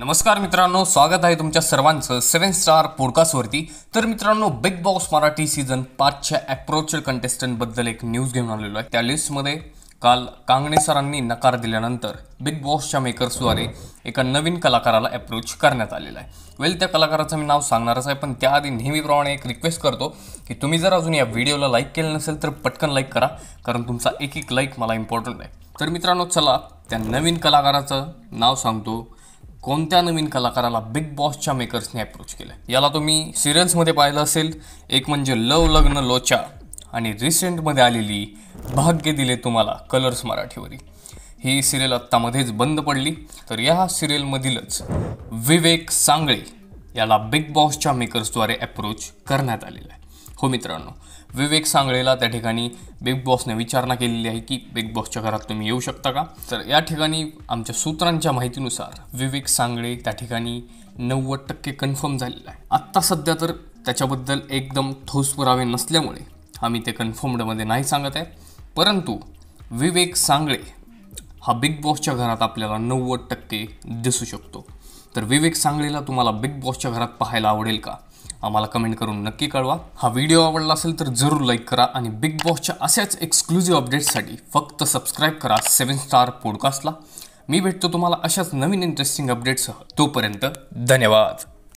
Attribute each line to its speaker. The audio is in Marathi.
Speaker 1: नमस्कार मित्रांनो, स्वागत आहे तुमच्या सर्वांचं 7 स्टार पॉडकास्टवरती। तर मित्रांनो, बिग बॉस मराठी सीझन 5च्या अप्रोचल कंटेस्टंटबद्दल एक न्यूज घेऊन आलेलो आहे। त्या लिस्टमध्ये काल कांगणे सरांनी नकार दिल्यानंतर बिग बॉसच्या मेकर्सद्वारे एका नवीन कलाकाराला अप्रोच करण्यात आलेला आहे। त्या कलाकाराचं मी नाव सांगणारच आहे, पण त्याआधी नेहमीप्रमाणे एक रिक्वेस्ट करतो की तुम्ही जर अजून या व्हिडिओला लाईक केलं नसेल तर पटकन लाईक करा, कारण तुमचा एक लाईक मला इम्पॉर्टंट आहे। तर मित्रांनो, चला त्या नवीन कलाकाराचं नाव सांगतो। कोणत्या नवीन कलाकाराला बिग बॉसच्या मेकर्सने अप्रोच केलं याला तुम्ही सिरियल्समध्ये पाहिलं असेल। एक म्हणजे लव लग्न लोचा आणि रिसेंटमध्ये आलेली भाग्य दिले तुम्हाला कलर्स मराठीवरील ही सिरियल आत्तामध्येच बंद पडली। तर या सिरियलमधीलच विवेक सांगळे याला बिग बॉसच्या मेकर्सद्वारे अप्रोच करण्यात आलेला आहे। हो मित्रांनो, विवेक सांगळेला त्या ठिकाणी बिग बॉसने विचारणा केलेली आहे की बिग बॉसच्या घरात तुम्ही येऊ शकता का। तर या ठिकाणी आमच्या सूत्रांच्या माहितीनुसार विवेक सांगळे त्या ठिकाणी 90% कन्फर्म झालेला आहे। आत्ता सध्या तर त्याच्याबद्दल एकदम ठोस पुरावे नसल्यामुळे आम्ही ते कन्फर्मडमध्ये नाही सांगत आहे, परंतु विवेक सांगळे हा बिग बॉसच्या घरात आपल्याला 90% दिसू शकतो। तर विवेक सांगळेला तुम्हाला बिग बॉसच्या घरात पाहायला आवडेल का, आम्हाला कमेंट करून नक्की कळवा। हा व्हिडिओ आवडला असेल तर जरूर लाईक करा आणि बिग बॉसच्या अशाच एक्सक्लुझिव्ह अपडेट्ससाठी फक्त सबस्क्राईब करा 7 स्टार पॉडकास्टला। मी भेटतो तुम्हाला अशाच नवीन इंटरेस्टिंग अपडेट्ससह। तोपर्यंत धन्यवाद।